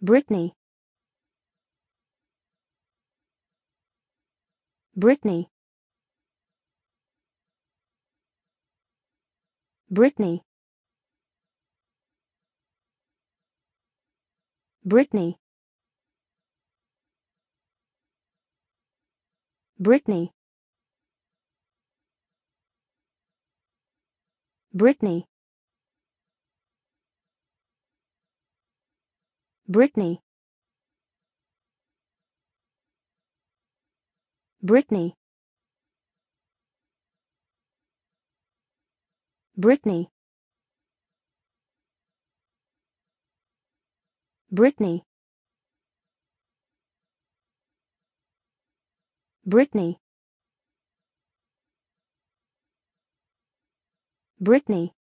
Britney. Britney. Britney. Britney. Britney. Britney. Britney. Britney. Britney. Britney. Britney. Britney.